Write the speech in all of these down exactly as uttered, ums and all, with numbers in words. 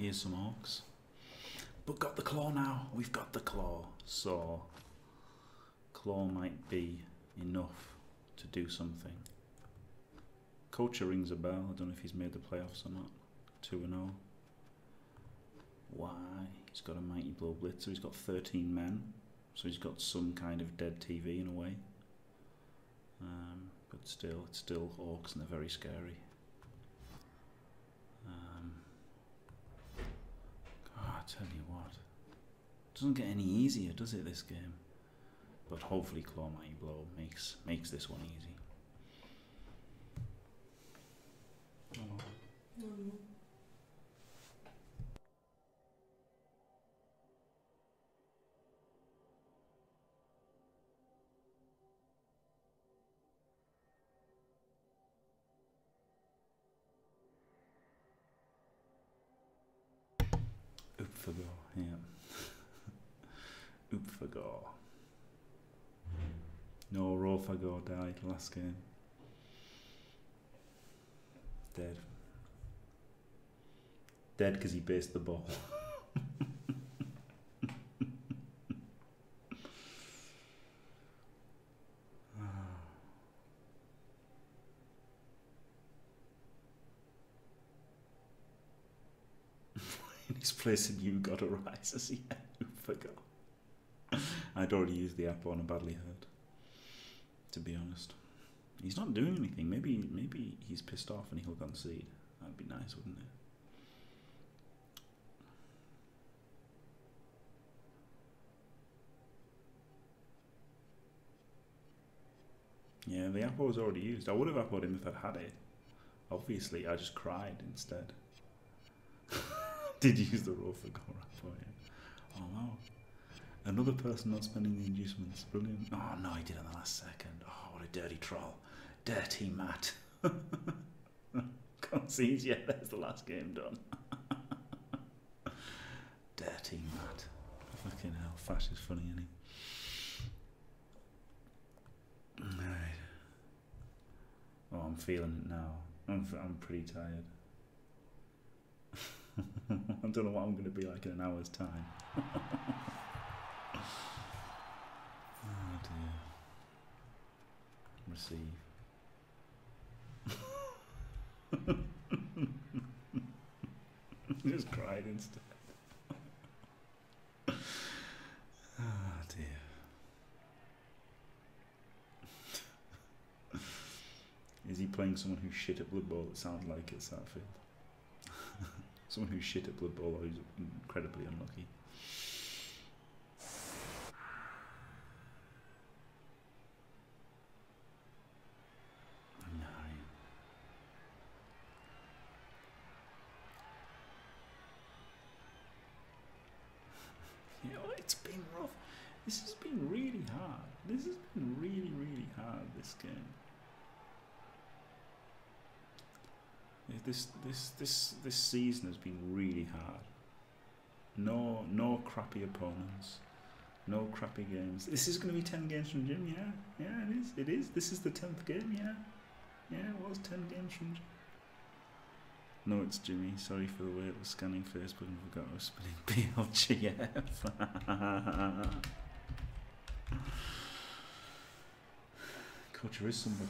here's some orcs. But got the claw now. We've got the claw. So claw might be enough to do something. Kocha rings a bell. I don't know if he's made the playoffs or not. two and oh. Why? He's got a Mighty Blow Blitzer. He's got thirteen men. So he's got some kind of dead T V in a way. Um, but still, it's still orcs and they're very scary. Um, God, I tell you what. It doesn't get any easier, does it, this game? But hopefully Claw Mighty Blow makes, makes this one easy. Oh. Mm. Oophagar, yeah. Oophagar. No, Rofagar died last game. Dead. Dead because he based the ball. In his place in You Got a Rise as he forgot. I'd already used the app on a badly hurt. To be honest. He's not doing anything. Maybe maybe he's pissed off and he'll concede. That'd be nice, wouldn't it? Yeah, the apple was already used. I would have appoed him if I'd had it. Obviously, I just cried instead. Did use the raw for Gora for him. Oh no. Another person not spending the inducements. Brilliant. Oh no, he did in the last second. Oh, what a dirty troll. Dirty Matt. Can't see it yet. There's the last game done. Dirty Matt. Fucking hell. Fash is funny, isn't he? Alright. Oh, I'm feeling it now. I'm, I'm pretty tired. I don't know what I'm going to be like in an hour's time. Oh dear. Receive. Just cried instead. Oh dear. Is he playing someone who's shit at Blood Bowl? It sounds like it's that field. Someone who's shit at Blood Bowl or who's incredibly unlucky. No. You know, it's been rough. This has been really hard. This has been really, really hard, this game. This this this this season has been really hard. No no crappy opponents, no crappy games. This is going to be ten games from Jim, yeah, yeah it is. It is. This is the tenth game, yeah, yeah. It was ten games from Jim. No, it's Jimmy. Sorry for the way it was scanning Facebook and forgot I was spelling B L G F. Coach, there is somebody.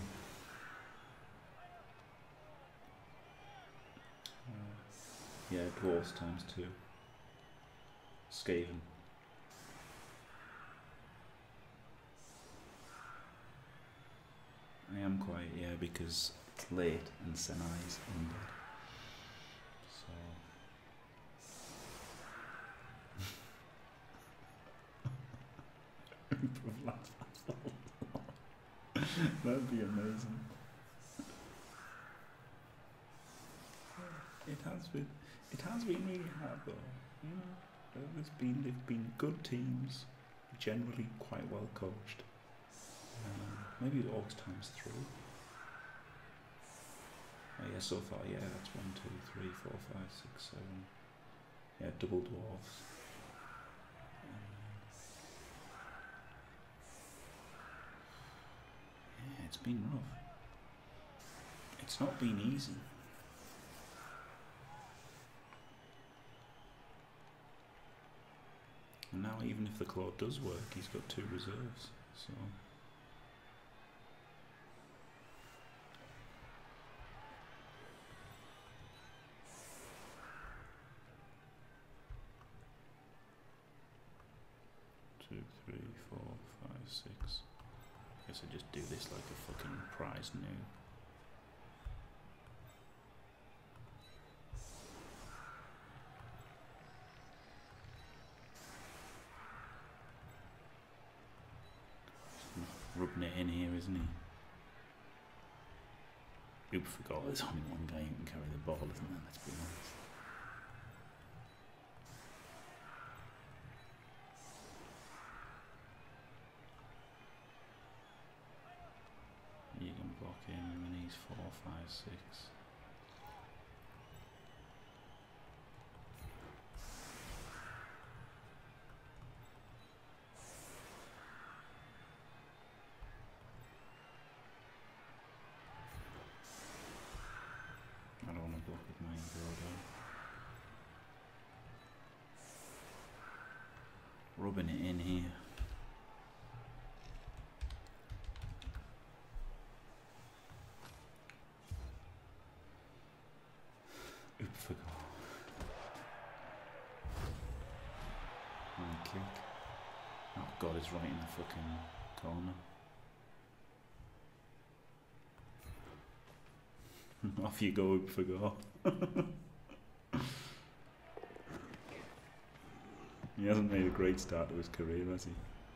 Yeah, dwarves times two. Skaven. I am quite, yeah, because it's late and Senai's in bed. So. That'd be amazing. It has been. It has been really hard though, you know. There's been they've been good teams, generally quite well coached. Um, maybe Orcs times three. Oh yeah, so far yeah, that's one, two, three, four, five, six, seven. Yeah, double dwarves. Um, yeah, it's been rough. It's not been easy. even if the claw does work, he's got two reserves, so... Two, three, four, five, six... I guess I just do this like a fucking prize noob. Rubbing it in here, isn't he? Oop, forgot there's only one guy who can carry the ball, isn't there? Let's be honest. You can block him, and then he's four, five, six. I don't want to block with my Brodo. Rubbing it in here. Oop, forgot. My kick. Oh god, it's right in the fucking corner. Off you go, Oop, forgot. He hasn't made a great start to his career, has he?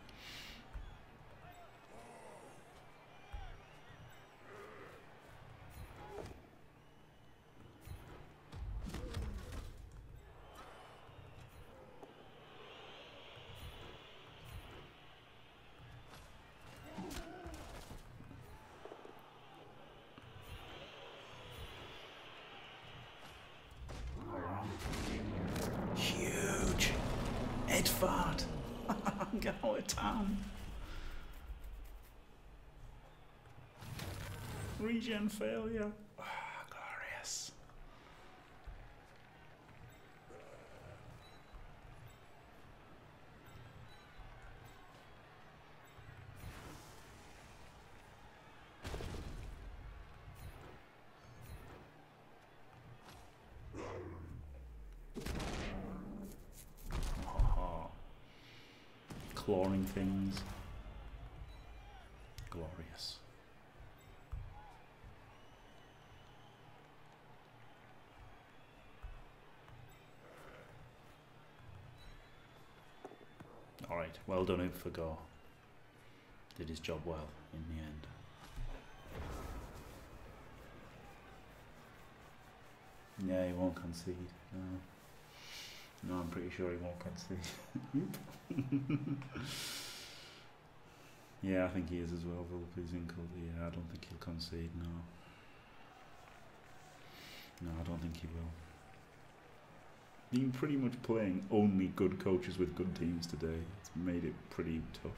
Huge! Head fart! Get out of town! Regen failure! Ah, glorious! Clawing things. Glorious. Alright, well done Oop for Go. Did his job well in the end. Yeah, he won't concede. No. No, I'm pretty sure he won't concede. Yeah, I think he is as well, Vulpes in cult. Yeah, I don't think he'll concede, no. No, I don't think he will. Been pretty much playing only good coaches with good teams today. It's made it pretty tough.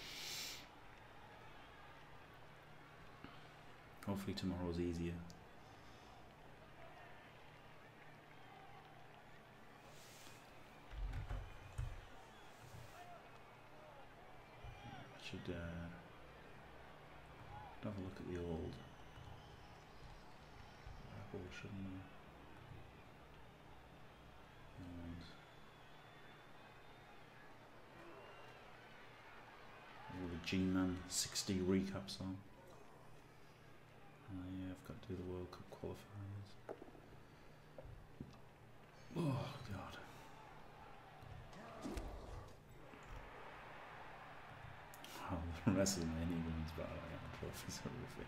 Hopefully tomorrow's easier. Should uh, have a look at the old Apple, shouldn't I? And the G-Man sixty recaps on. Uh, yeah, I've got to do the World Cup qualifiers. Oh god. Oh, the rest of the mini ones, but I am trophies horrific.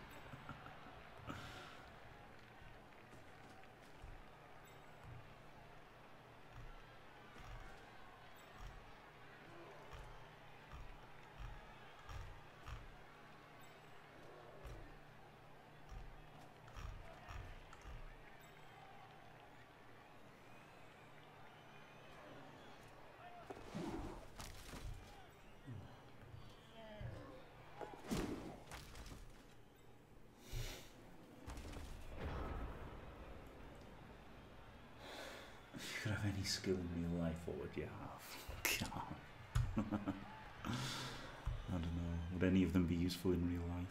If you could have any skill in your life, what would you have? God. I don't know. Would any of them be useful in real life?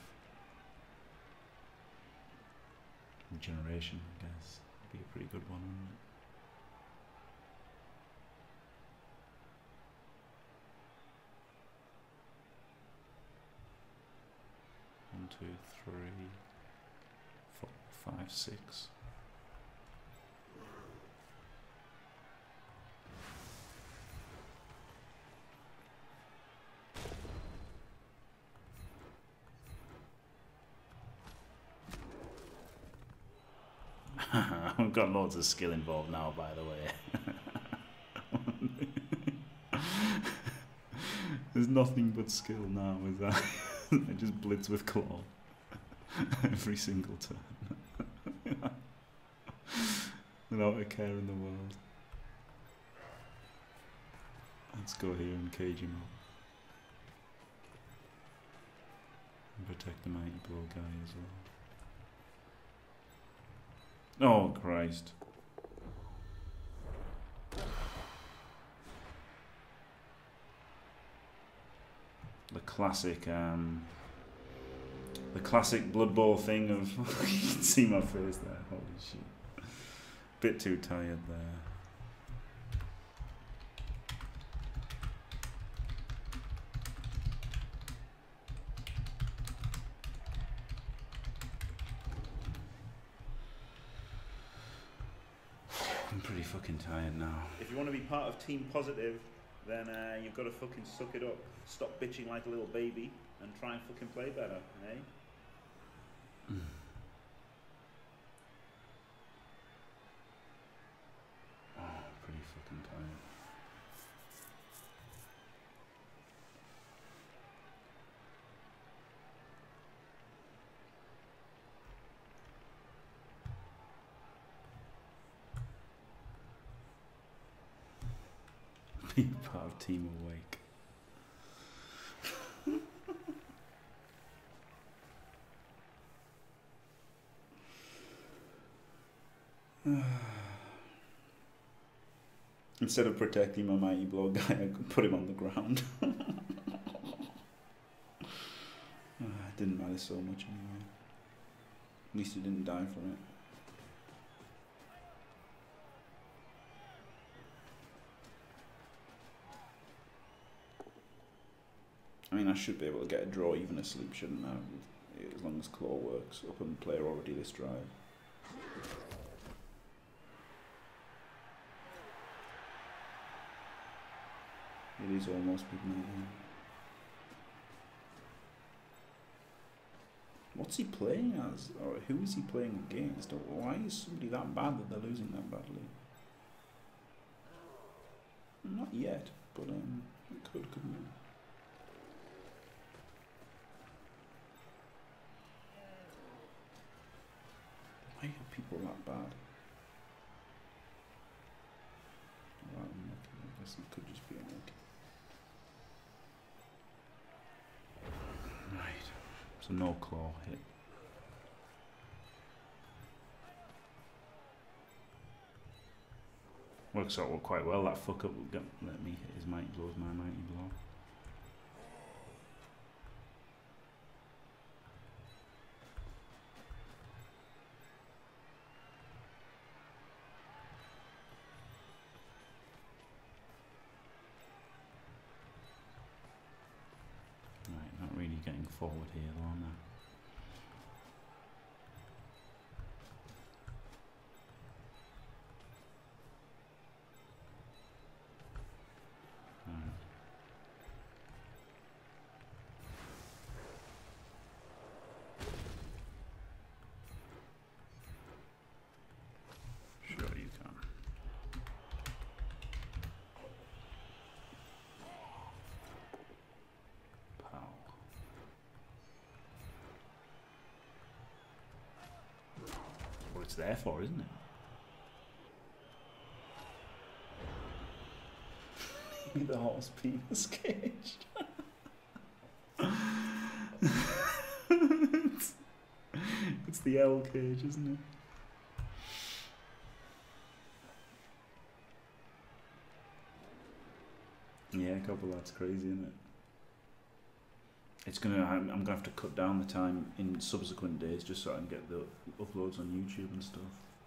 Regeneration, I guess, would be a pretty good one, wouldn't it? One, two, three, four, five, six. We've got loads of skill involved now, by the way. There's nothing but skill now, is that? I just blitz with claw every single turn. Without a care in the world. Let's go here and cage him up. And protect the mighty blow guy as well. Oh, Christ. The classic, um, the classic Blood Bowl thing of, you can see my face there, holy shit. Bit too tired there. I'm pretty fucking tired now. If you want to be part of Team Positive, then uh, you've got to fucking suck it up. Stop bitching like a little baby and try and fucking play better, eh? Mm. Oh, pretty fucking tired. Be part of Team Awake. Instead of protecting my mighty blow guy, I could put him on the ground. uh, it didn't matter so much anyway. At least he didn't die for it. I mean, I should be able to get a draw even asleep, shouldn't I? As long as claw works. Up and player already this drive. It is almost midnight. Yeah. What's he playing as? Or who is he playing against? Or why is somebody that bad that they're losing that badly? Not yet, but um, it could, couldn't it? Why are people that bad? Well, I guess it could just be unlucky. Right, so no claw hit. Works out quite well. That fuck up will get, let me hit his mighty blow with my mighty blow. Getting forward here, though, aren't I? Sure you can. Pow. What it's there for, isn't it? The horse penis cage. it's, it's the L cage, isn't it? Yeah, a couple. That's crazy, isn't it? It's gonna. I'm, I'm gonna have to cut down the time in subsequent days just so I can get the uploads on YouTube and stuff.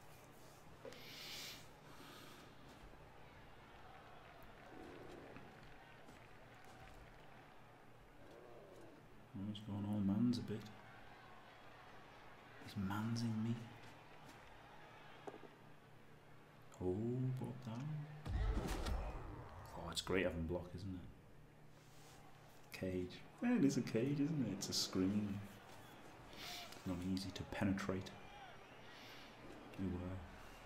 Oh, he's going all man's a bit. He's mansing me. Oh, brought down. Oh, it's great having block, isn't it? Cage. Yeah, it is a cage, isn't it? It's a screen. It's not easy to penetrate. You were.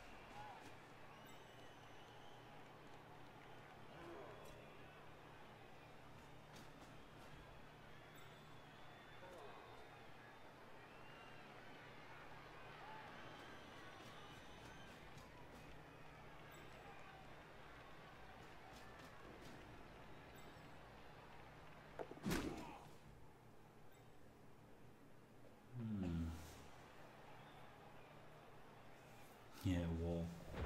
Yeah, wall.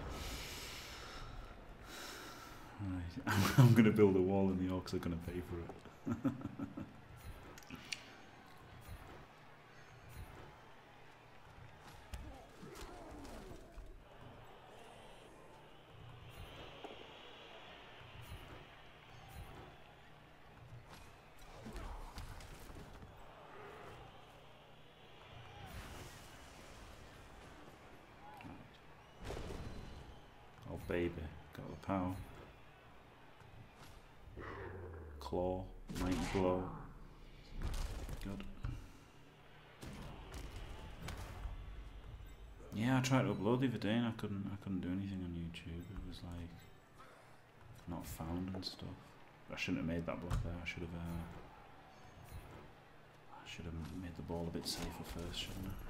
Right. I'm going to build a wall and the orcs are going to pay for it. Oh baby, got the power. Claw, mighty blow. Good. Yeah, I tried to upload the other day and I couldn't I couldn't do anything on YouTube. It was like not found and stuff. I shouldn't have made that block there. I should have uh, I should have made the ball a bit safer first, shouldn't I?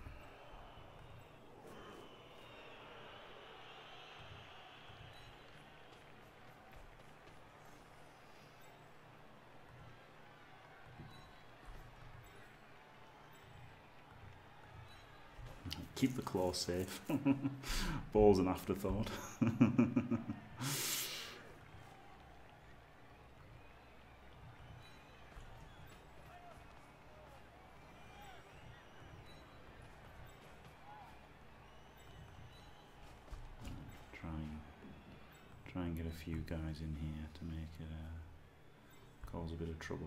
Keep the claw safe. Ball's an afterthought. try and try and get a few guys in here to make it uh, cause a bit of trouble.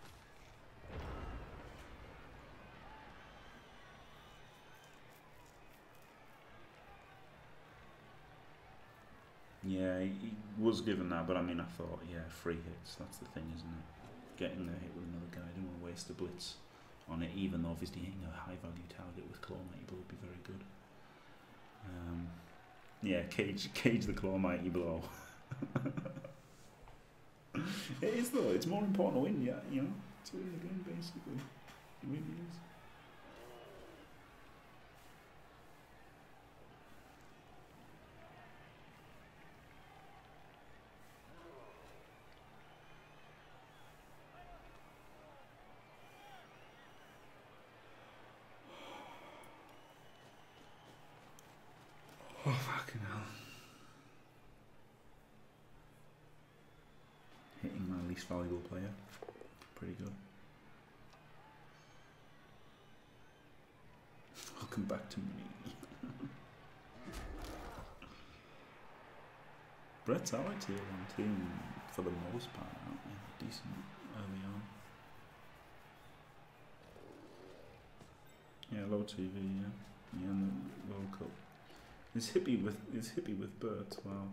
Yeah, he, he was given that, but I mean, I thought, yeah, free hits, that's the thing, isn't it? Getting a hit with another guy, I didn't want to waste a blitz on it, even though obviously hitting a high value target with Claw Mighty Blow would be very good. Um, yeah, cage, cage the Claw Mighty Blow. It is though, it's more important to win, yeah, you know, to win the game basically. It really is. Oh, fucking hell. Hitting my least valuable player. Pretty good. Welcome back to me. Brett's our tier one team for the most part, aren't they? Decent early on. Yeah, low T V, yeah. Yeah, and the World Cup. It's hippie with it's hippie with birds. Wow.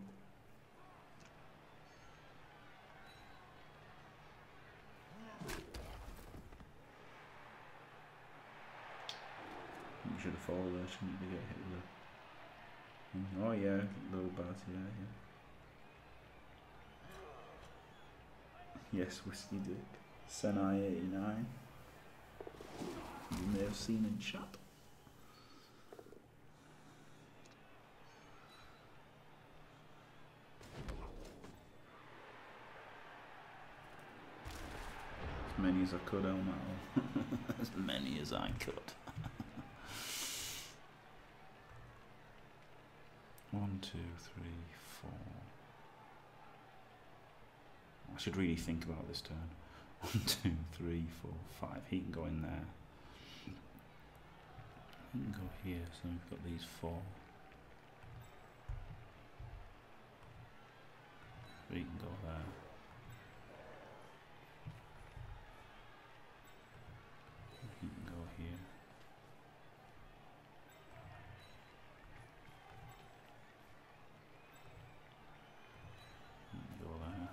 You should have followed there, shouldn't you, to get hit with a... Oh yeah, little bat, yeah, yeah. Yes, Whiskey Dick. Senai eighty-nine. You may have seen in chat. As many as I could, Elmato. As many as I could. One, two, three, four. I should really think about this turn. One, two, three, four, five. He can go in there. He can go here, so we've got these four. He can go there. He can go here. He can go there.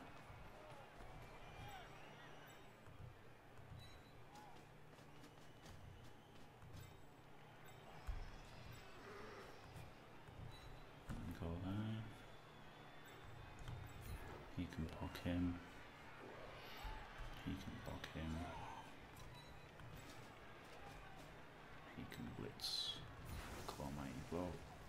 Go there. He can block him. He can block him. He can blitz. Claw mighty blow.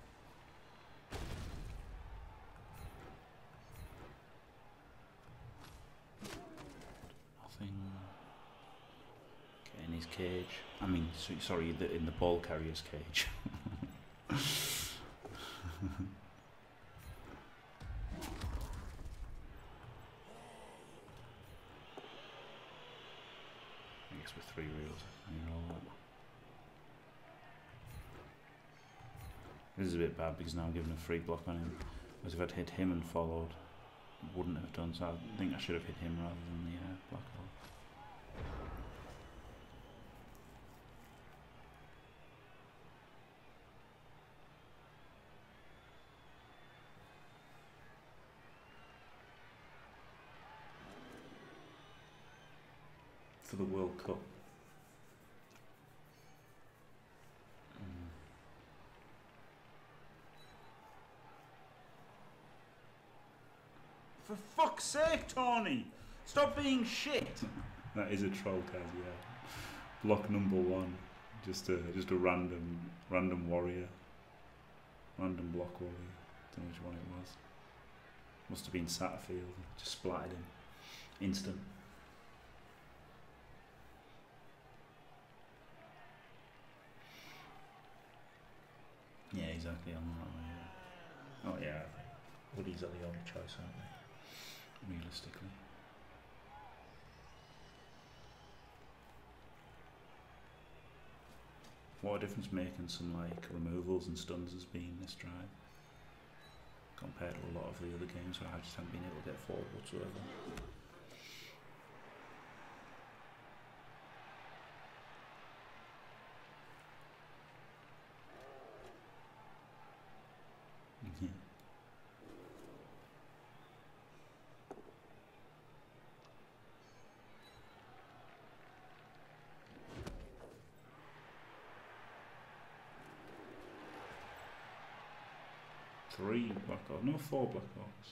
Nothing. Get in his cage. I mean, so, sorry, the, in the ball carrier's cage. With three reels, you know. This is a bit bad because now I'm giving a free block on him. Whereas if I'd hit him and followed, it wouldn't have done. So I think I should have hit him rather than the uh, black hole. For the World Cup. Mm. For fuck's sake, Tony! Stop being shit! That is a troll card, yeah. Block number one. Just a just a random random warrior. Random block warrior. Don't know which one it was. Must have been Satterfield. Just splatted him. Instant. Yeah, exactly. I'm not, yeah. Oh yeah, Woodies are the only choice, aren't they? Realistically. What a difference making some like removals and stuns has been this drive compared to a lot of the other games where I just haven't been able to get forward whatsoever. Yeah. Three black hawks, no, four black hawks.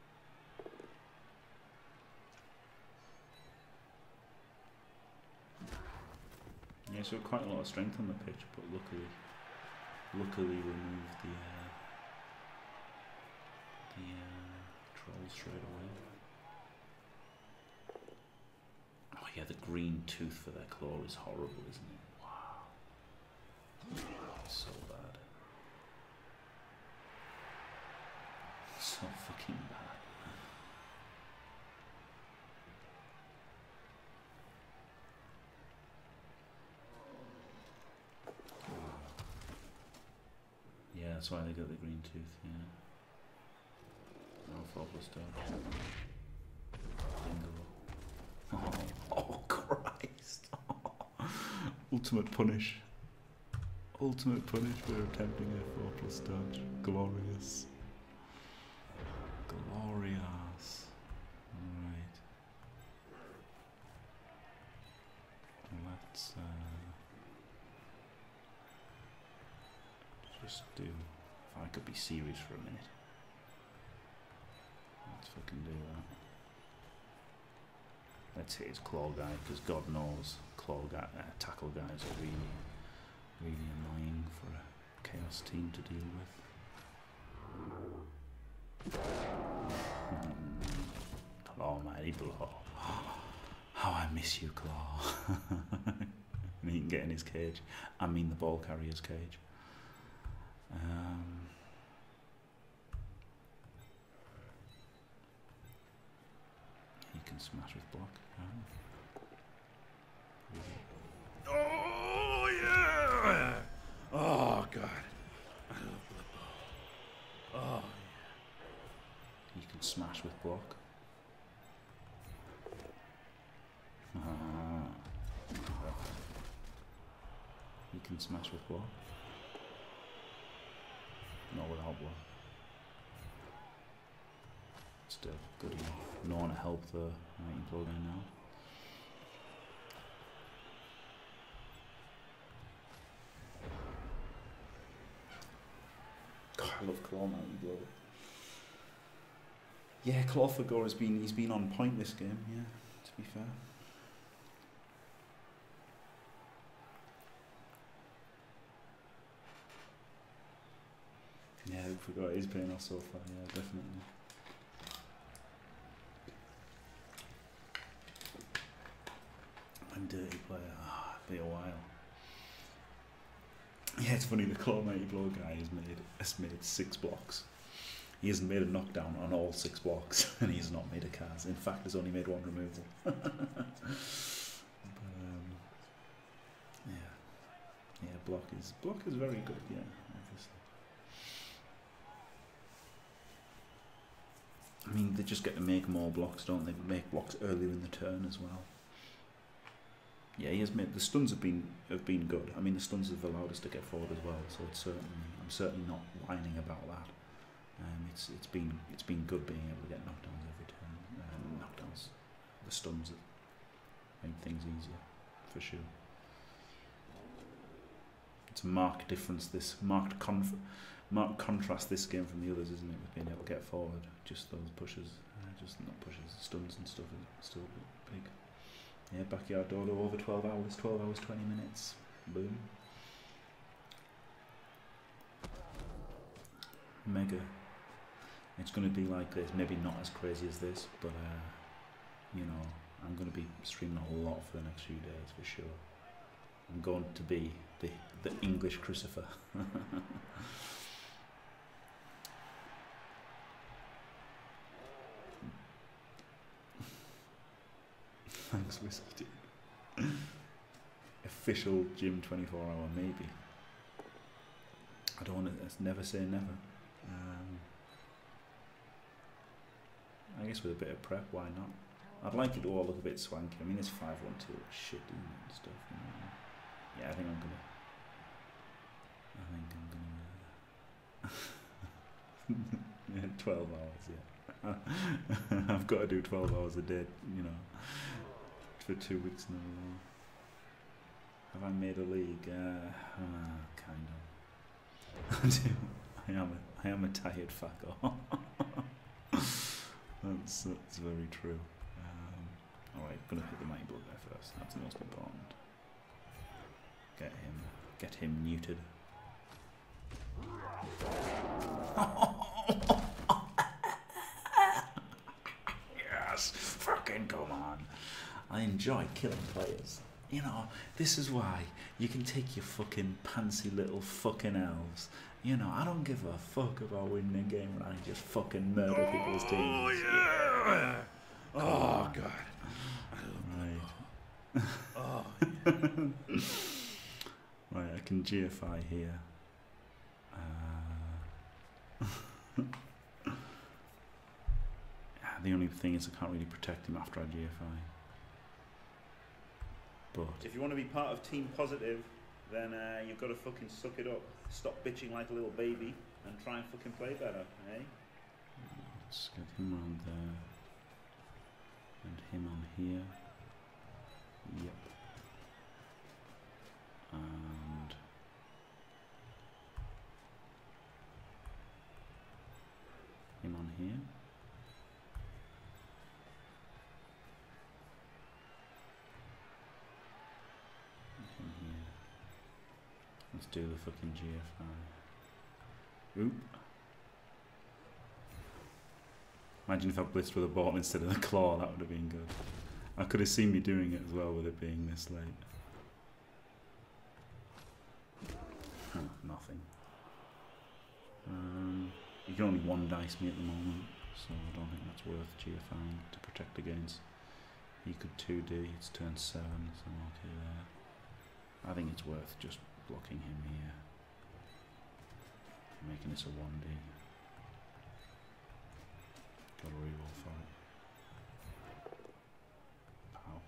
Yeah, so quite a lot of strength on the pitch, but luckily, luckily removed the uh, the uh, trolls straight away. Oh yeah, the green tooth for their claw is horrible, isn't it? Wow, so bad. So fucking bad. Yeah, that's why they got the green tooth, yeah. No four plus dodge. Bingo. Oh, oh Christ. Ultimate punish. Ultimate punish for attempting a four plus dodge. Glorious. Glorious. Alright. Let's uh, just do, if I could be serious for a minute. Let's fucking do that. Let's hit his claw guy, because God knows claw guy, uh, tackle guys are really, really annoying for a chaos team to deal with. Claw, mighty blow. How I miss you, Claw. And he can get in his cage. I mean the ball carrier's cage. Um, he can smash with block, can't you? Oh yeah! Oh god. I love Blood Bowl. Oh yeah. You can smash with block. Ah. You can smash with block. Not without block. Still good enough. No one to help the Mighty Blow guy now. God, I love Claw Mighty Blow. Yeah, Clawfagor has been he's been on point this game, yeah, to be fair. Yeah, I forgot he's playing off so far, yeah, definitely. I'm dirty player, ah, oh, it'll be a while. Yeah, it's funny, the Claw Mighty Blow guy has made has made six blocks. He hasn't made a knockdown on all six blocks, and he's not made a cast. In fact, he's only made one removal. But, um, yeah, yeah, block is block is very good. Yeah, obviously. I mean, they just get to make more blocks, don't they? Make blocks earlier in the turn as well. Yeah, he has made the stuns have been have been good. I mean, the stuns have allowed us to get forward as well. So it's certainly I'm certainly not whining about that. Um, it's it's been it's been good being able to get knockdowns every turn. Um, knockdowns, the stuns make things easier, for sure. It's a marked difference. This marked conf marked contrast this game from the others, isn't it? With being able to get forward, just those pushes, uh, just not pushes, stuns and stuff is still big. Yeah, backyard dodo over twelve hours, twelve hours twenty minutes. Boom. Mega. It's going to be like this, maybe not as crazy as this, but uh, you know, I'm going to be streaming a lot for the next few days for sure. I'm going to be the the English Crucifer. Thanks, Whiskey. Official gym twenty-four hour maybe. I don't want to. Never say never. Um, I guess with a bit of prep, why not? I'd like it to all look a bit swanky. I mean, it's five one two shit, isn't it, and stuff. You know? Yeah, I think I'm gonna. I think I'm gonna. Yeah, twelve hours. Yeah, I've got to do twelve hours a day. You know, for two weeks in a row. Have I made a league? Uh, uh, kind of. I do. I am. A, I am a tired fucker. That's that's very true. Um, all right, gonna hit the Mighty Blow guy first. That's the most important. Get him. Get him neutered. Yes, fucking come on. I enjoy killing players. You know, this is why you can take your fucking pantsy little fucking elves. You know, I don't give a fuck about winning a game when I just fucking murder oh, people's teams. Oh, yeah! Oh, oh God. Right. Oh, yeah. Right, I can G F I here. Uh, the only thing is I can't really protect him after I G F I. But if you want to be part of Team Positive, then uh, you've got to fucking suck it up. Stop bitching like a little baby and try and fucking play better, eh? Let's get him around there. And him on here. Yep. And him on here. Let's do the fucking G F I. Oop. Imagine if I blitzed with a bottom instead of the claw, that would have been good. I could have seen me doing it as well with it being this late. Huh, nothing. Um, you can only one dice me at the moment, so I don't think that's worth GFIing to protect against. He could two D, it's turn seven, so I'm okay there. I think it's worth just blocking him here. Making this a one D. Got a reroll for it. Pow.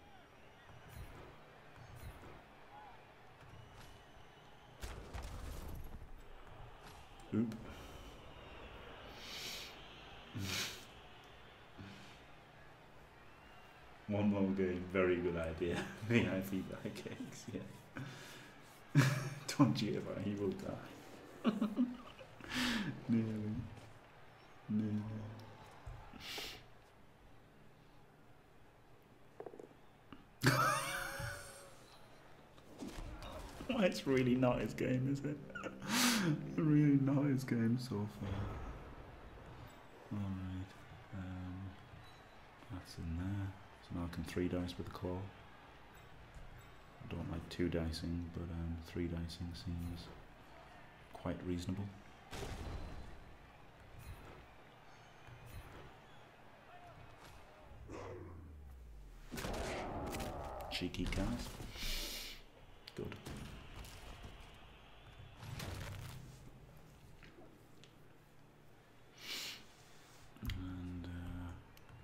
Oop. One more game, very good idea. V I P back cakes, yeah. Don't you ever, he will die. Nearly. Nearly. Well, it's really not his game, is it? Really not his game so far. Alright. Um, that's in there. So now I can three dice with the claw. I don't like two dicing, but um, three dicing seems quite reasonable. Cheeky cards. Good. And uh,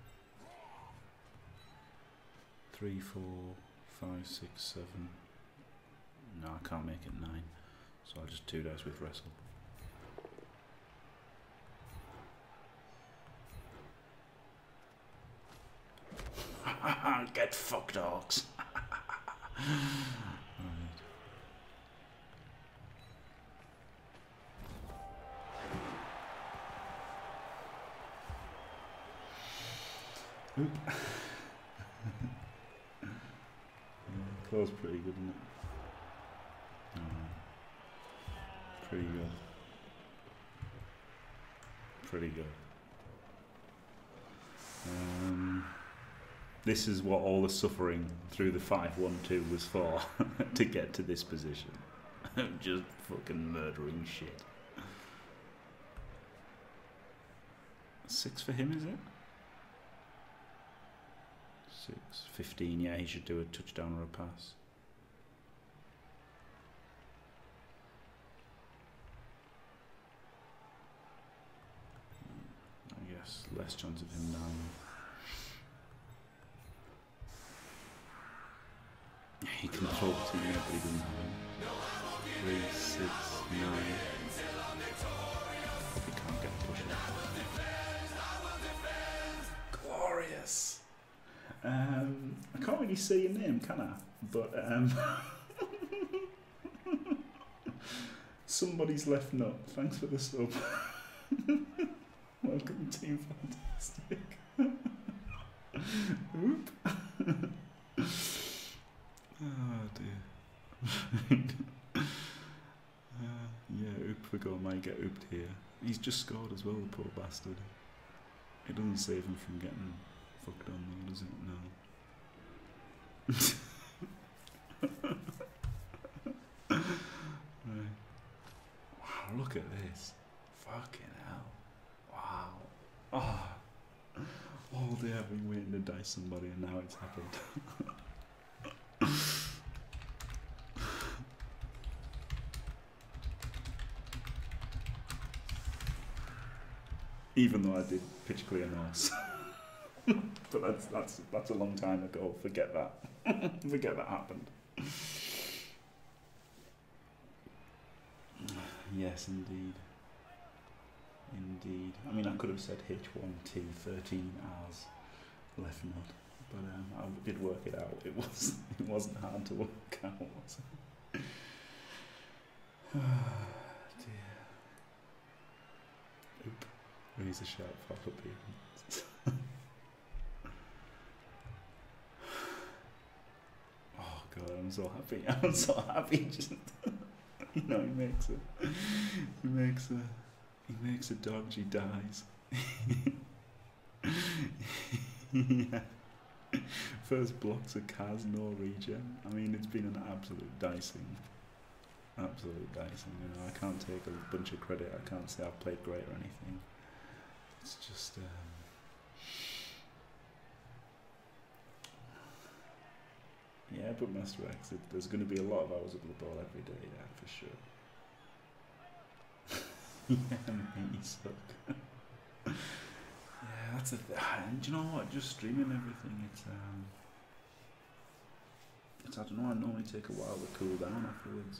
three, four, five, six, seven. No, I can't make it nine. So I'll just two dice with wrestle. Get fucked, orcs. Right. Oop. Yeah, claw's pretty good, isn't it? Alright. Pretty good. Pretty good. Um, this is what all the suffering through the five one two was for, to get to this position. Just fucking murdering shit. Six for him, is it? Six. Fifteen, yeah, he should do a touchdown or a pass. I guess less chance of him dying. He can throw the team, but he doesn't have him. Three, six, nine. Probably can't get a push off. Glorious! Um, I can't really say your name, can I? But, um... somebody's left nut. Thanks for the sub. Welcome, Team Fantastic. Oop. Oh dear. uh, yeah, Oopfago might get ooped here. He's just scored as well, the poor bastard. It doesn't save him from getting fucked on though, does it? No. Right. Wow, look at this. Fucking hell. Wow. Oh. All day I've been waiting to dice somebody and now it's happened. Even though I did pitch clear Norse. But that's that's that's a long time ago. Forget that. Forget that happened. Yes, indeed. Indeed. I mean, I could have said H one T thirteen R's left nut, but um, I did work it out. It was it wasn't hard to work out, was it? Oh, dear. Oop. Raise a shout for appearance. Oh god, I'm so happy. I'm so happy. Just you know, he makes a he makes a he makes a dodge. He dies. Yeah. First blocks a Kaz, no regen. I mean, it's been an absolute dicing. Absolute dicing. You know, I can't take a bunch of credit. I can't say I've played great or anything. It's just, um, put Master X. It, there's going to be a lot of hours of Blood Bowl every day, yeah, for sure. Yeah, mate, you suck. Yeah, that's a th- and do you know what? Just streaming everything, it's um, it's I don't know. I normally take a while to cool down afterwards,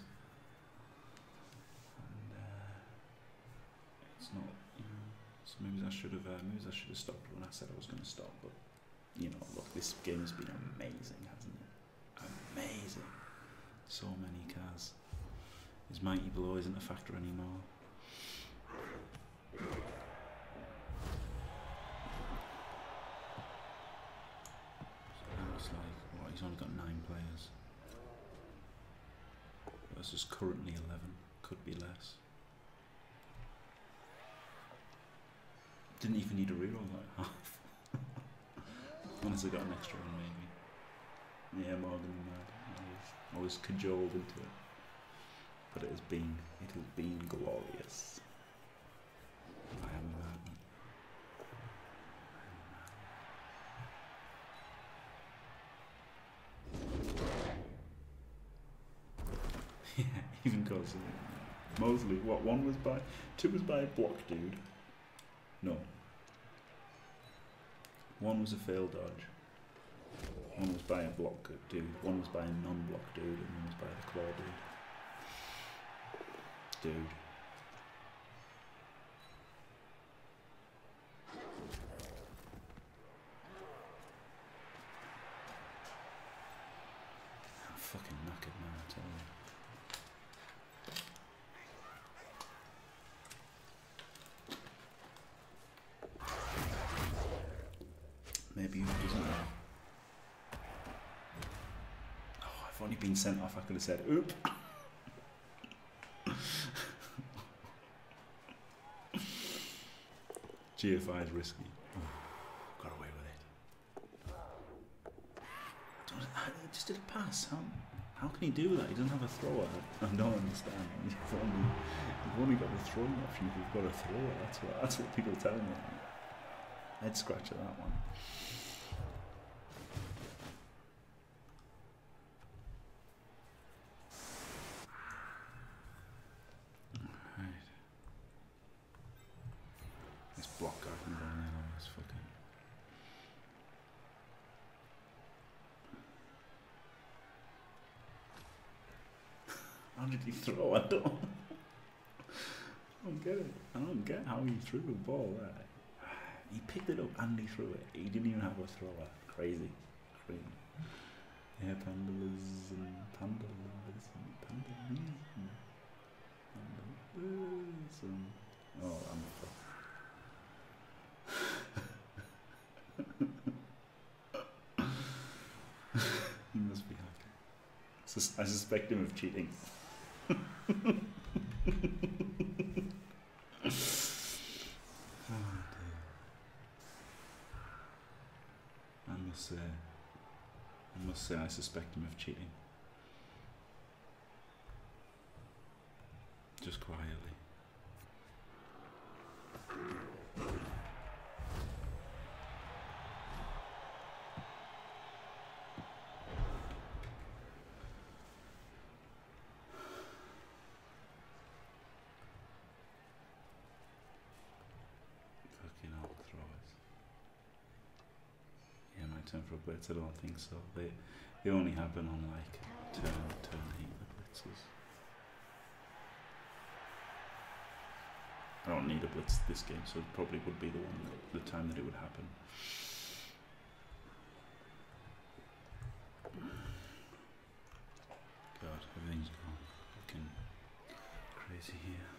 and uh, it's not, you know. So maybe I should have, uh, maybe I should have stopped when I said I was going to stop. But you know, look, this game has been amazing, hasn't it? Amazing. So many cars. His Mighty Blow isn't a factor anymore. Looks like, what, he's only got nine players versus currently eleven, could be less. Didn't even need a reroll like half. Unless I got an extra one maybe. Yeah, Morgan and Mad. I was, I was cajoled into it. But it has been, it has been glorious. I am a madman. Yeah, even goes Mosley, what, one was by, two was by a block dude. No. One was a failed dodge. One was by a block dude. One was by a non-block dude, and one was by the claw dude. Dude. I'm fucking knackered now, I tell you. Maybe he doesn't know. Oh, I've only been sent off. I could have said, oop. G F I is risky. Ooh, got away with it. Don't, I just did a pass. How, how can he do that? He doesn't have a thrower. I don't understand. You've only, you've only got the throwing option if you've got a thrower. That's what, that's what people tell me. Head scratch at that one. Right. This block guy can go in there on this fucking. How did he throw? I don't. I don't get it. I don't get how he threw the ball there. He picked it up and he threw it. He didn't even have a thrower. Crazy. Crazy. Yeah, pandalas and pandalas and pandalas and pandalas and... Oh, I'm a fuck. He must be happy. Sus I suspect him of cheating. I must say, I must say I suspect him of cheating. Just quietly. Fucking hell, throwers. Yeah, my turn for a blitz, I don't think so. They they only happen on like turn turn eight, the blitzes. I don't need a blitz this game, so it probably would be the one that, the time that it would happen. God, everything's gone fucking crazy here.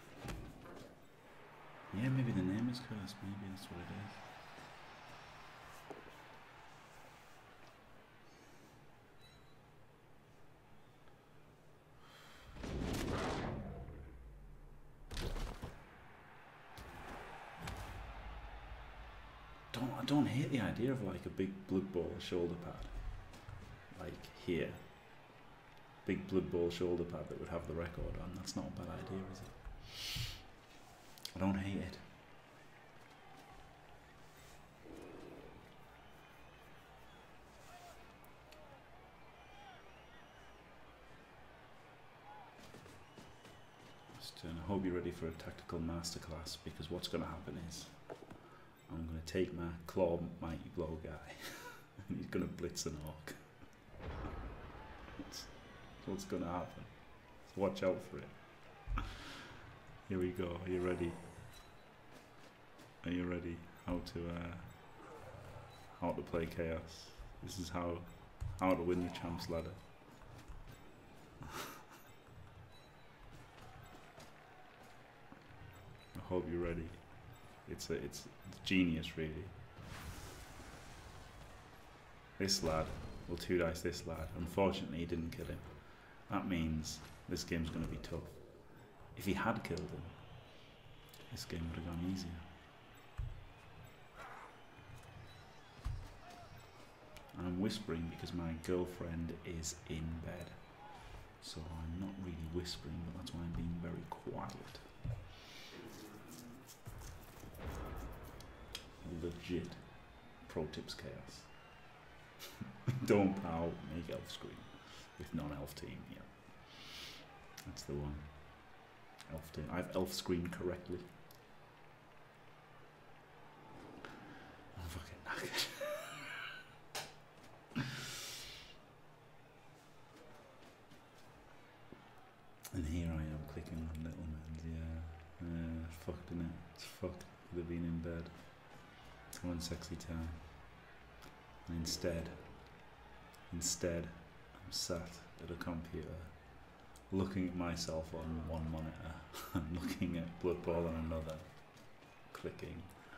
Yeah, maybe the name is cursed, maybe that's what it is. Don't, I don't hate the idea of like a big Blood Bowl shoulder pad, like here. Big Blood Bowl shoulder pad that would have the record on. That's not a bad idea, is it? I don't hate it. turn. I hope you're ready for a tactical masterclass, because what's going to happen is I'm going to take my claw mighty blow guy and he's going to blitz an orc. That's what's going to happen. So watch out for it. Here we go. Are you ready? Are you ready? How to uh, how to play chaos. This is how how to win the champs ladder. I hope you're ready. It's a, it's genius, really. This lad will two dice this lad. Unfortunately, he didn't kill him. That means this game's going to be tough. If he had killed him, this game would have gone easier. And I'm whispering because my girlfriend is in bed. So I'm not really whispering, but that's why I'm being very quiet. Legit pro tips chaos. Don't pow, make elf screen with non-elf team. Yeah, that's the one. Elf team. I've elf screened correctly. I'm fucking knackered. And here I am clicking on Little Men's. Yeah, yeah, fucked in it. It's fucked. Could have been in bed. One sexy time. And instead, instead, I'm sat at a computer, looking at myself on one monitor, and looking at Blood Bowl on another, clicking.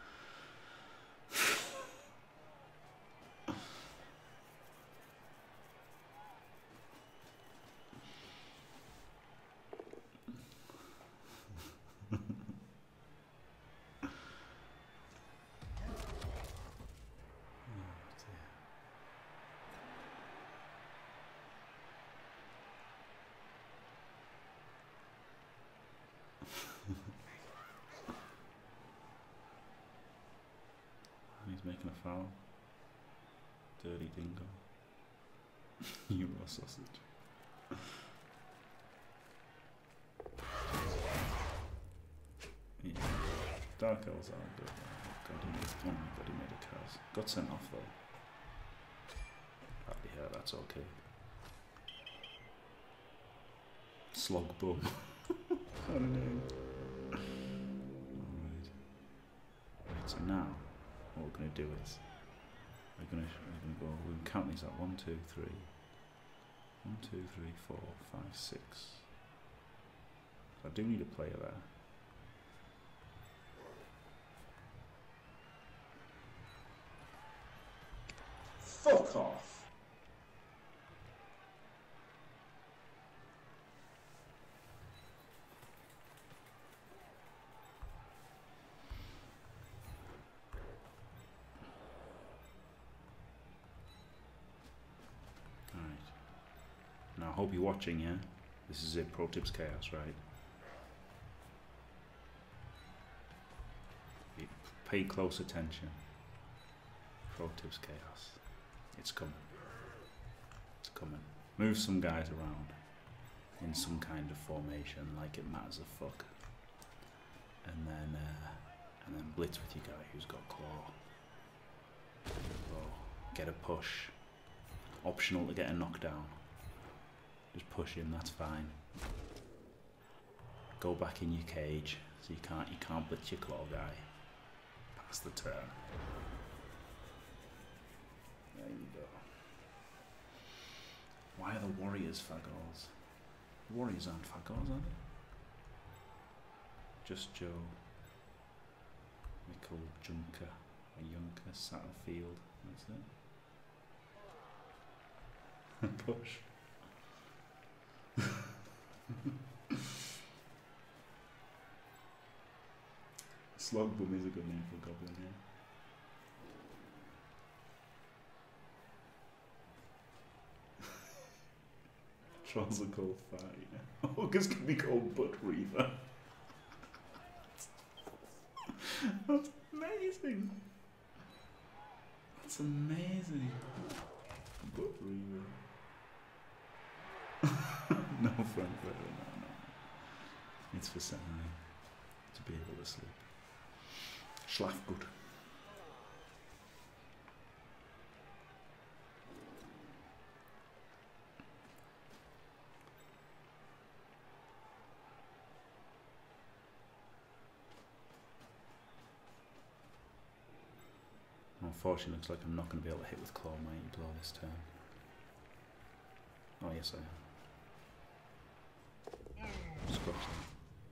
He's making a foul. Dirty dingo. You raw sausage. Yeah. Dark Elves are good. God, he made, oh my god, he made a curse. Got sent off though. Probably here, that's okay. Slog bum. What a name. Alright. Right, so now what we're going to do is we're going to we're going to go. We can count these up. One, two, three. One, two, three, four, five, six. I do need a player there. Fuck off. Now I hope you're watching, yeah? This is it, Pro Tips Chaos, right? You pay close attention. Pro Tips Chaos. It's coming. It's coming. Move some guys around in some kind of formation like it matters a fuck. And then uh, and then blitz with your guy who's got claw. Claw. Get a push. Optional to get a knockdown. Just push him, that's fine. Go back in your cage, so you can't you can't blitz your claw guy. Pass the turn. There you go. Why are the warriors faggles? The warriors aren't faggles, are they? Just Joe. Michael Junker. A Junker Satterfield. That's it. Push. Slogbum is a good name for a goblin, yeah. Trolls are called fire, yeah. Ogres can be called Butt Reaver. That's amazing. That's amazing. Butt Reaver. No, Frank, no, no. It's for Senai to be able to sleep. Schlaf gut. Unfortunately, looks like I'm not going to be able to hit with Claw Mighty Blow this turn. Oh yes, I am. Scratch that.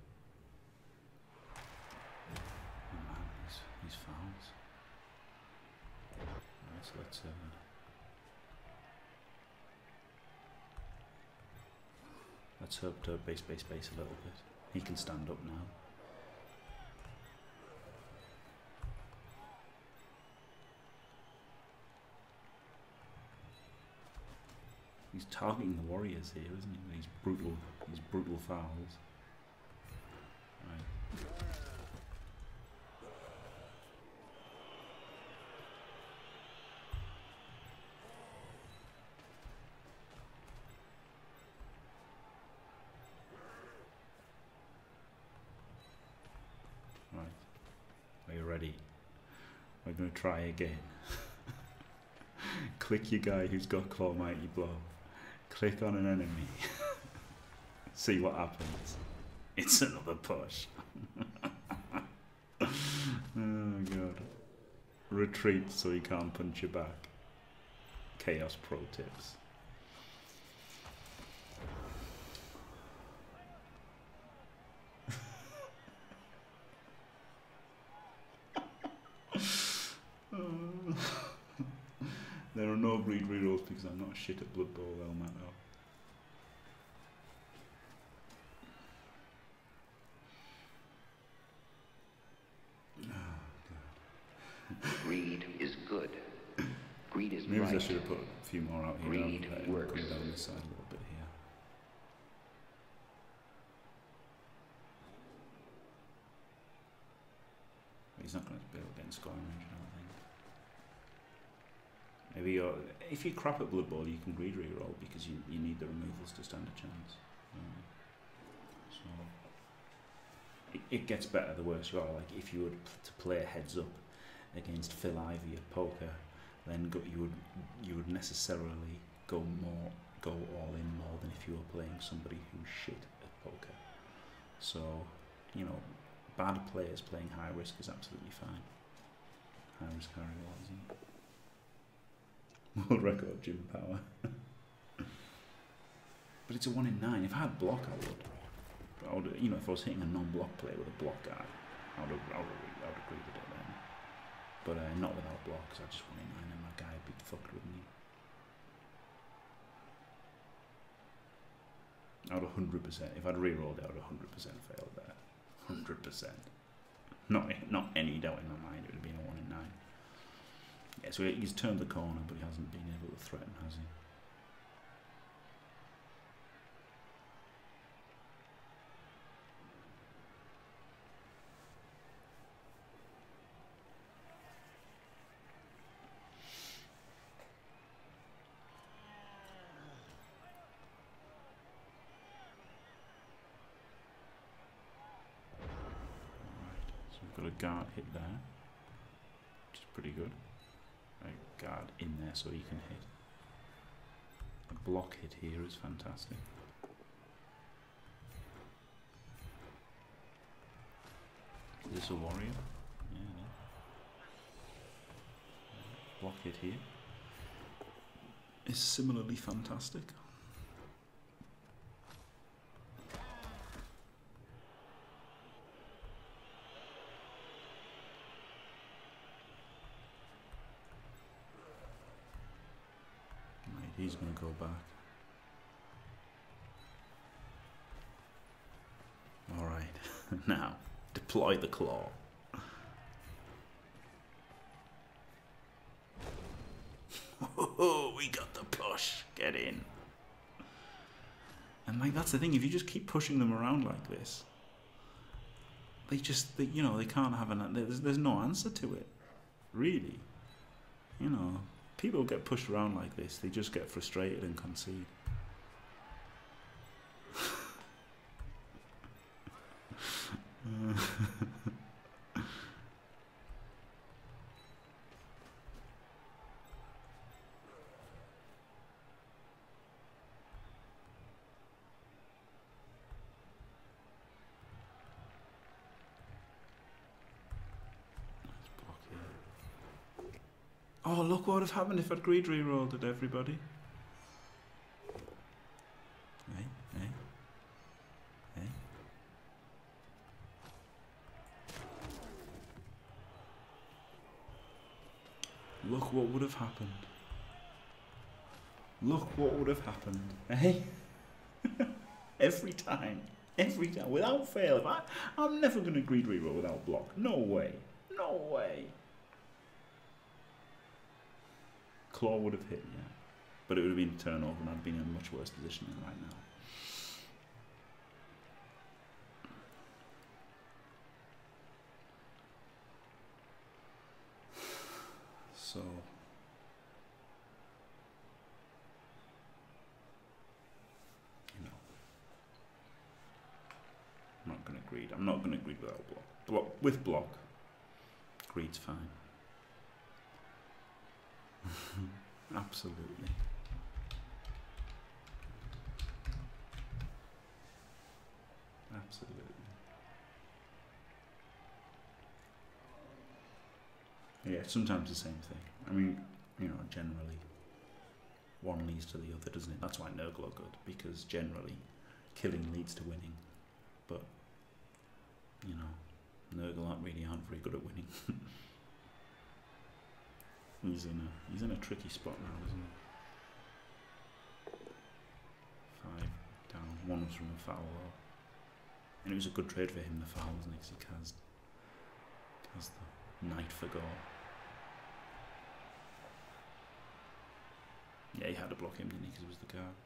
Oh man, these, these fouls. Alright, so let's uh, let's hope to base, base, base a little bit. He can stand up now. He's targeting the warriors here, isn't he? These brutal, these brutal fouls. Right. Right. Are you ready? We're going to try again. Click your guy who's got Claw Mighty Blow. Click on an enemy. See what happens. It's another push. Oh god. Retreat so he can't punch you back. Chaos pro tips. There are no greed rerolls because I'm not shit at Blood Bowl, they'll matter. Greed is good. Greed is Maybe right. I should have put a few more out here. Greed I'll works. come down this side a little bit here. He's not going to be able to get in scoring range, I don't think. Maybe you're, if you crap at Blood Bowl, you can greed reroll because you, you need the removals to stand a chance. Um, so it, it gets better the worse you are. Like if you were to play a heads up against Phil Ivey at poker, then go, you would you would necessarily go more go all in more than if you were playing somebody who's shit at poker. So you know, bad players playing high risk is absolutely fine. High risk, high reward, isn't it? World record gym power. But it's a one in nine. If I had block, I would. I would, you know, if I was hitting a non-block player with a block guy, I would, I would, I would agree with it then. But uh, not without block, because I just one in nine and my guy would be fucked, wouldn't he? I would one hundred percent. If I'd re-rolled it, I would one hundred percent failed there. one hundred percent. Not, not any doubt in my mind, it would have been a one in nine. Yeah, so he's turned the corner, but he hasn't been able to threaten, has he? Alright, so we've got a guard hit there, which is pretty good. A guard in there so you can hit. A block hit here is fantastic. Is this a warrior? Yeah, it is. Block hit here is similarly fantastic. He's going to go back. Alright, now deploy the claw. Oh, we got the push. Get in. And like that's the thing, if you just keep pushing them around like this, they just, they, you know, they can't have an, there's, there's no answer to it. Really. You know. People get pushed around like this, they just get frustrated and concede. Oh, look what would have happened if I'd greed rerolled it, everybody. Hey, hey, hey. Look what would have happened. Look what would have happened. Hey? Every time. Every time. Without fail. If I, I'm never going to greed reroll without block. No way. No way. Claw would have hit, yeah. But it would have been a turnover and I'd been in a much worse position than right now. So... You know. I'm not going to greed. I'm not going to greed without block. Block with block. Greed's fine. Absolutely. Absolutely. Yeah, sometimes the same thing. I mean, you know, generally one leads to the other, doesn't it? That's why Nurgle are good, because generally killing leads to winning. But, you know, Nurgle aren't really aren't very good at winning. He's in a he's in a tricky spot now, isn't he? Five down. One was from a foul though. And it was a good trade for him, the foul, wasn't it? Because he cast cast the knight for goal. Yeah, he had to block him, didn't he? Because it was the guard.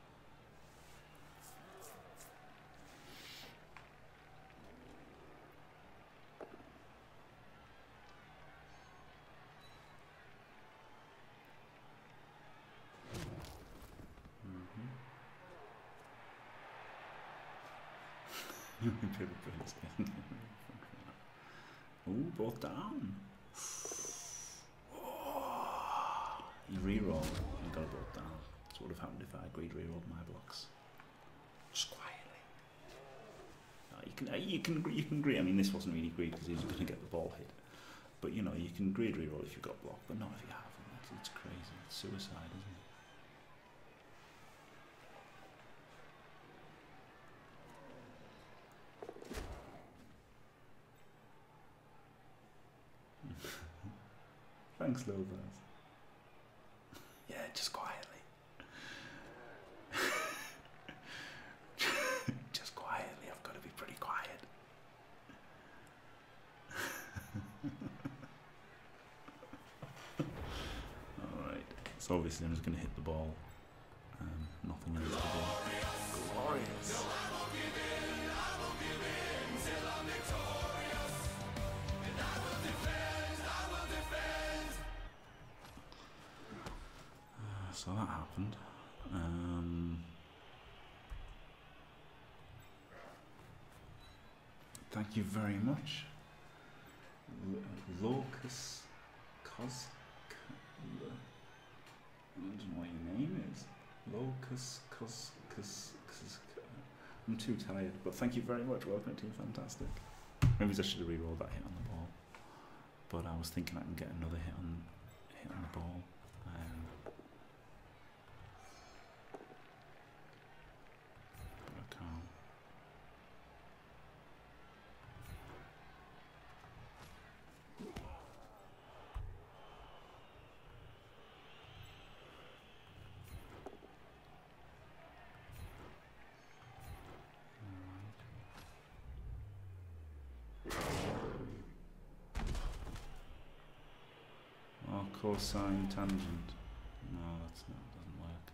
Ooh, both down. Oh, you reroll and got both down. That's what would have happened if I agreed rerolled my blocks. Just quietly. No, you can, you can, you can greed. I mean, this wasn't really greed because he was going to get the ball hit. But you know, you can greed reroll if you've got block, but not if you haven't. It's, it's crazy. It's suicide, isn't it? Thanks, little birds. Yeah, just quietly. Just quietly. I've got to be pretty quiet. Alright. So obviously I'm just going to hit the ball. Um, nothing else to do. Glorious. So that happened. Um, thank you very much. L Locus Cos. I don't know what your name is. Locus Cos. Cos, Cos I'm too tired, but thank you very much. Welcome to Team Fantastic. Maybe I should have re-rolled that hit on the ball, but I was thinking I can get another hit on hit on the ball. Um, cosine tangent. No, that's not, doesn't work.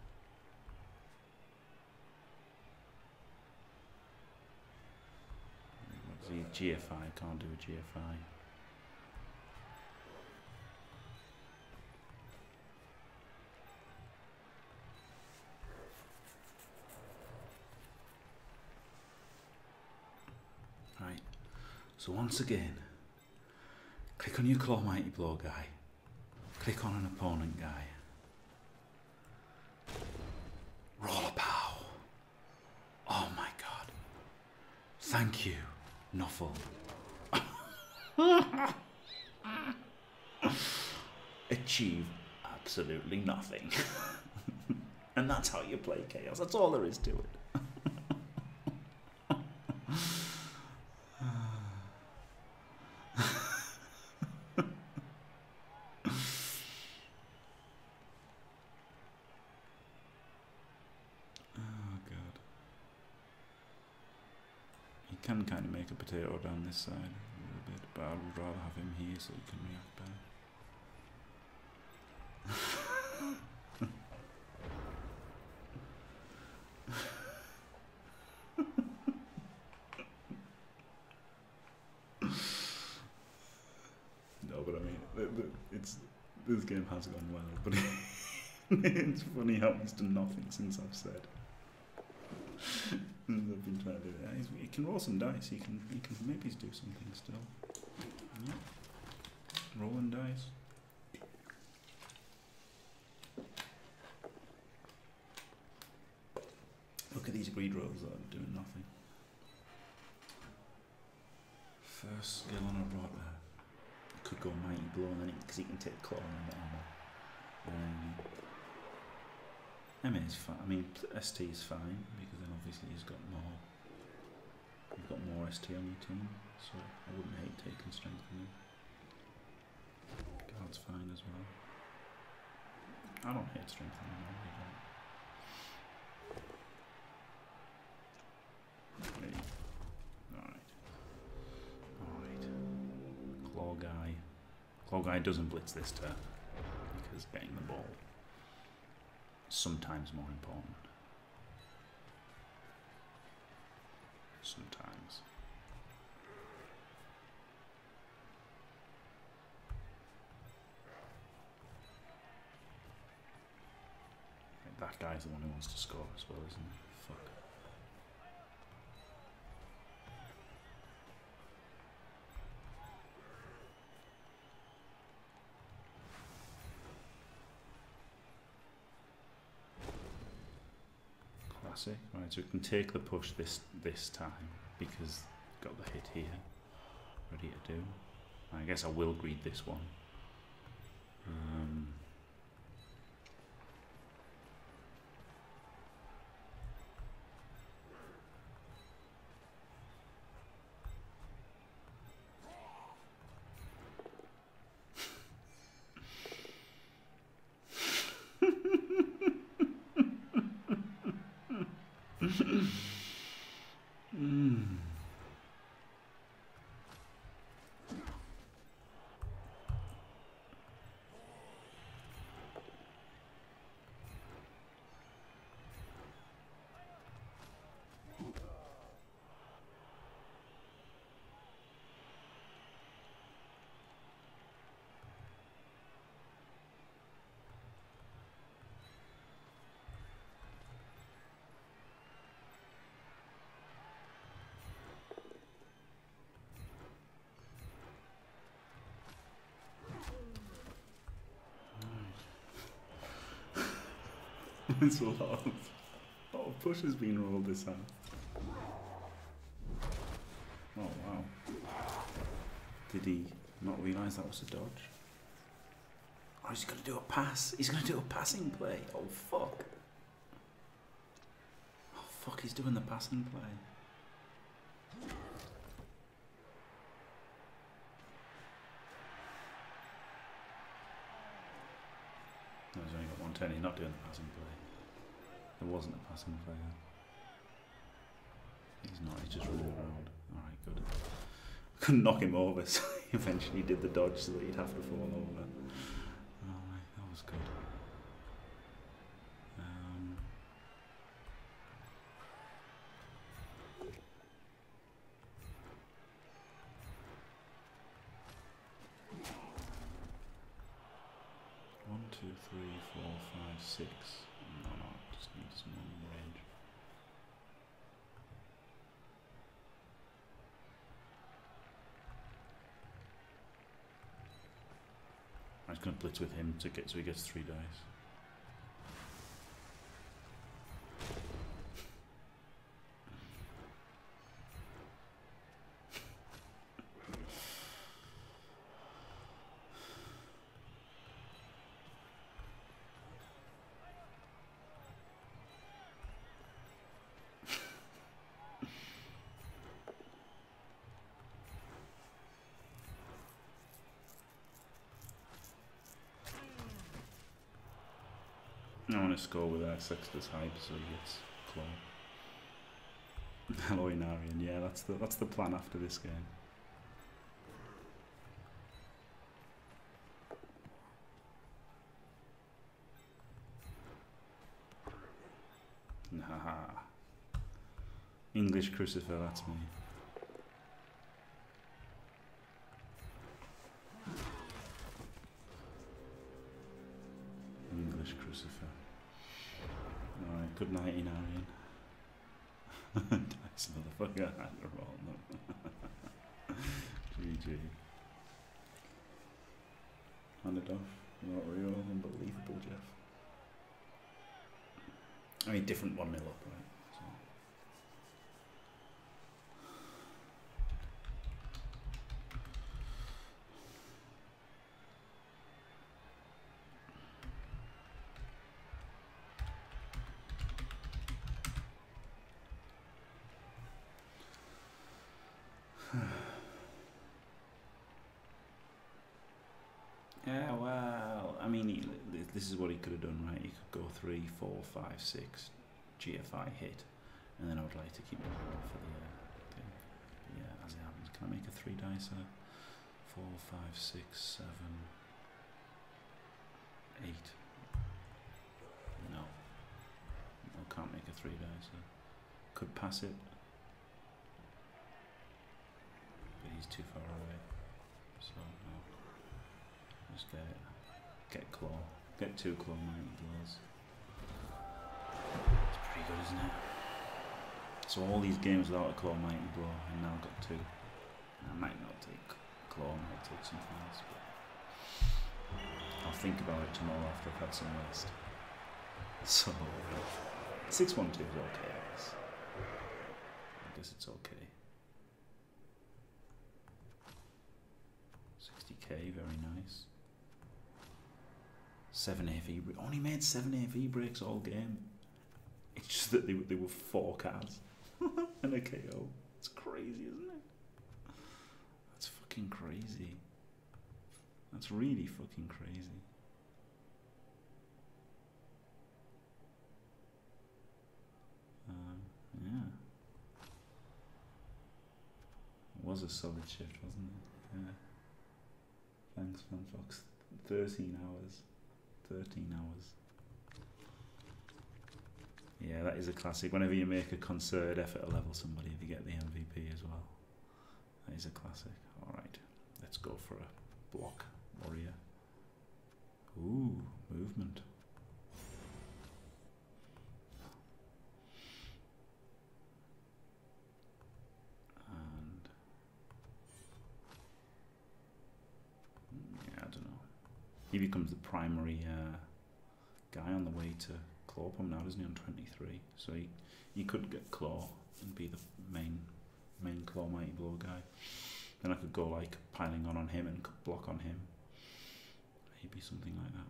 What's the G F I? Can't do a G F I. Right. So once again, click on your Claw Mighty Blow guy. Click on an opponent guy. Roll a pow. Oh my god. Thank you, Nuffle. Achieve absolutely nothing. And that's how you play Chaos. That's all there is to it. Can kind of make a potato down this side a little bit, but I would rather have him here so he can react better. No, but I mean, the, the, it's this game has gone well, but it's funny how he's done nothing since I've said. I've been trying to do that. He's, he can roll some dice. He can. He can maybe do something still. Yeah. Rolling dice. Look at these greed rolls that are doing nothing. First skill on a rod. Uh, could go mighty blow, and then because he, he can take claw and the armor. Um, M A is fine. I mean, S T is fine because then obviously he's got more. You've got more S T on your team, so I wouldn't hate taking strength from him. Guard's fine as well. I don't hate strength from him. I really don't. Alright. Alright. Claw guy. Claw guy doesn't blitz this turn because getting the ball sometimes more important. Sometimes. That guy's the one who wants to score as well, isn't he? Fuck. Classic. Right, so we can take the push this this time because got the hit here. Ready to do. I guess I will greed this one. Um, mm. It's a lot of, a lot of pushes being rolled this time. Oh wow. Did he not realise that was a dodge? Oh, he's going to do a pass. He's going to do a passing play. Oh fuck. Oh fuck, he's doing the passing play. No, he's only got one turn. He's not doing the passing play. There wasn't a passing play. He's not. He's just running around. All right, good. I couldn't knock him over, so he eventually did the dodge so that he'd have to fall over. All right, that was good. Um, one, two, three, four, five, six. No, no, just need some more range. I'm just going to blitz with him to get so he gets three dice. I want to score with our Sextus hype so he gets claw. Hello Inarian, yeah, that's the that's the plan after this game. Haha. English Crucifer, that's me. English Crucifer. Alright, good night, Inarian. Dice motherfucker, I had to roll them. G G. Hand it off. Not real, unbelievable, Jeff. I mean, different one nil up, right? So. Yeah, well, I mean, he, this is what he could have done, right? He could go three, four, five, six, G F I hit, and then I would like to keep it for the uh, thing. Yeah, as it happens, can I make a three dicer? Four, five, six, seven, eight. No, no, can't make a three dicer. Could pass it, but he's too far away. So no. Just get it. Get claw. Get two claw mighty blows. It's pretty good, isn't it? So all these games without a claw mighty blow, and now got two. And I might not take claw, I might take something else, but I'll think about it tomorrow after I've had some rest. So six one two is okay, I guess. I guess it's okay. sixty K, very nice. seven A V, only made seven A V breaks all game. It's just that they, they were four cards and a K O. It's crazy, isn't it? That's fucking crazy. That's really fucking crazy. Um, yeah. It was a solid shift, wasn't it? Yeah. Thanks, FanFox. thirteen hours. thirteen hours. Yeah, that is a classic. Whenever you make a concerted effort to level somebody, you get the M V P as well. That is a classic. Alright, let's go for a block warrior. Ooh, movement. And yeah, I don't know. He becomes the primary uh, guy on the way to Clawpom now, doesn't he, on twenty-three? So he, he could get Claw and be the main main Claw Mighty Blow guy. Then I could go like piling on on him and block on him. Maybe something like that.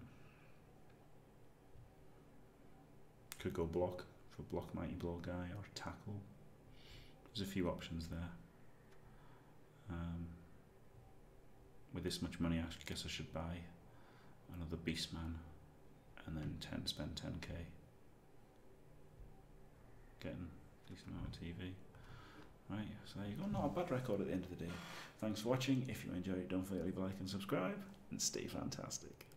Could go block for block Mighty Blow guy or tackle. There's a few options there. Um, with this much money, I guess I should buy another Beastman and then ten spend ten K. Getting a decent amount of T V. Right, so there you go. Not a bad record at the end of the day. Thanks for watching. If you enjoyed it, don't forget to leave a like and subscribe, and stay fantastic.